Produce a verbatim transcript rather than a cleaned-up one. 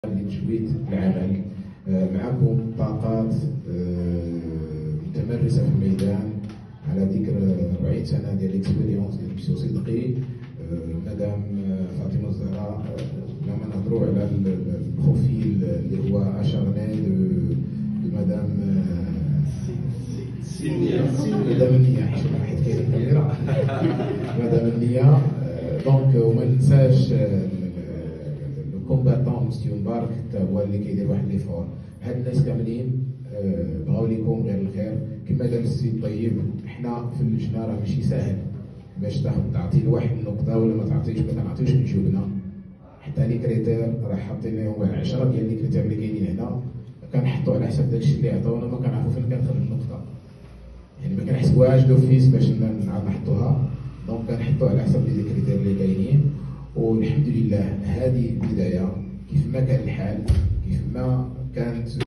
لتجويد العمل. معكم طاقات متمرسه في الميدان على ذكر أربعين سنه ديال ليكسبيريونس ديال مسيو صدقي. مدام فاطمه الزهراء لما نهضروا على البروفيل اللي هو اشارني دو مدام مدام النية، حيت كاين الكاميرا مدام النية. دونك وما ننساش الكومباتون مسيو مبارك حتى هو اللي كيدير واحد ليفور. هاد الناس كاملين بغاو ليكم غير الخير. كما قال السيد طيب، حنا في اللجنه راه ماشي ساهل باش تاخذ تعطي لواحد النقطه ولا ما تعطيش، ما كنعطيوش الجبنه. حتى لي كريتير راه حاطين لهم عشرة ديال لي كريتير اللي كاينين هنا، كنحطوا على حسب داكشي اللي عطاونا، ما كنعرفوا فين كنخرج النقطه، يعني ما كنحسبوهاش دوفيس باش نعاود نحطوها. دونك كنحطوا على حسب لي كريتير اللي كاينين، والحمد لله هذه البدايه. كيف ما كان الحال